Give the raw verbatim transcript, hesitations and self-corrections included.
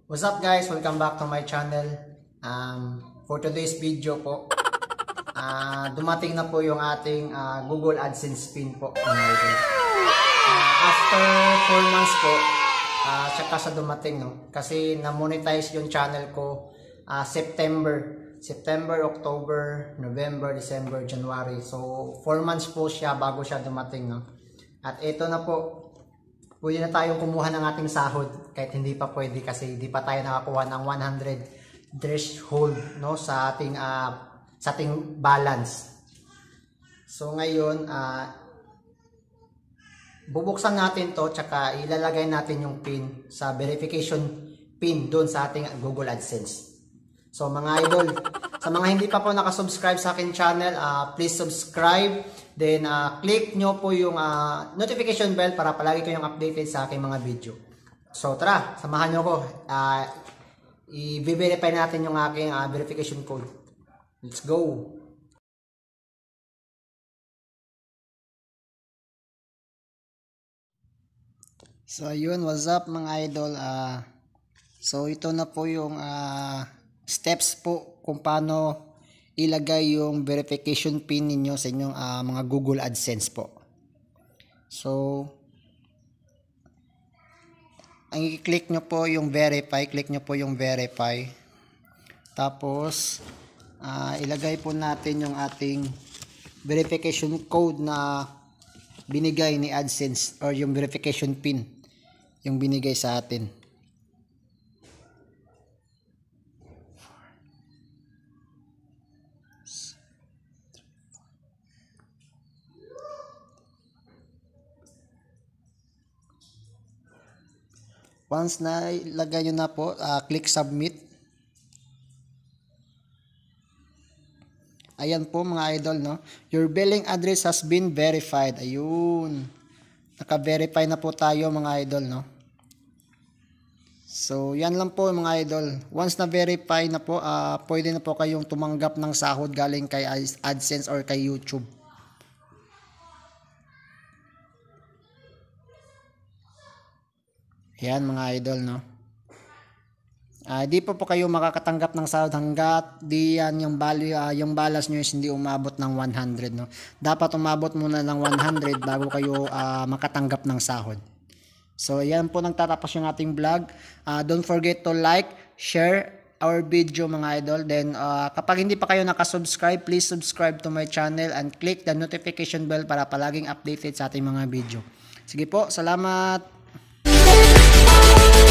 What's up guys? Welcome back to my channel. Um, for today's video po, uh, dumating na po yung ating uh, Google AdSense pin po. Uh, after four months po, uh, tsaka sa dumating, no? Kasi na-monetize yung channel ko uh, September. September, October, November, December, January. So, four months po siya bago siya dumating, no? At ito na po, pwede na tayong kumuha ng ating sahod kahit hindi pa pwede kasi hindi pa tayo nakakuha ng one hundred threshold, no, sa ating uh, sa ating balance. So ngayon uh, bubuksan natin to tsaka ilalagay natin yung pin sa verification pin doon sa ating Google AdSense. So mga idol, sa mga hindi pa po nakasubscribe sa akin channel, uh, please subscribe. Then uh, click nyo po yung uh, notification bell para palagi kayong updated sa aking mga video. So tara, samahan nyo ko. Uh, I-verify natin yung aking uh, verification code. Let's go! So ayun, what's up mga idol? Uh, so ito na po yung uh, steps po kung paano ilagay yung verification pin ninyo sa inyong uh, mga Google AdSense po. So, ang i-click nyo po yung verify, click nyo po yung verify. Tapos, uh, ilagay po natin yung ating verification code na binigay ni AdSense or yung verification pin yung binigay sa atin. Once na ilagay nyo na po, uh, click submit. Ayan po mga idol, no? Your billing address has been verified. Ayun. Naka-verify na po tayo mga idol, no? So, yan lang po mga idol. Once na verify na po, uh, pwede na po kayong tumanggap ng sahod galing kay AdSense or kay YouTube. Yan mga idol, no. Ah, di pa po kayo makakatanggap ng sahod hanggat di yan yung value, uh, yung balance nyo is hindi umabot ng one hundred, no. Dapat umabot muna ng one hundred bago kayo uh, makatanggap ng sahod. So, yan po nang tatapos yung ating vlog. Uh, don't forget to like, share our video mga idol. Then, uh, kapag hindi pa kayo nakasubscribe, please subscribe to my channel and click the notification bell para palaging updated sa ating mga video. Sige po, salamat!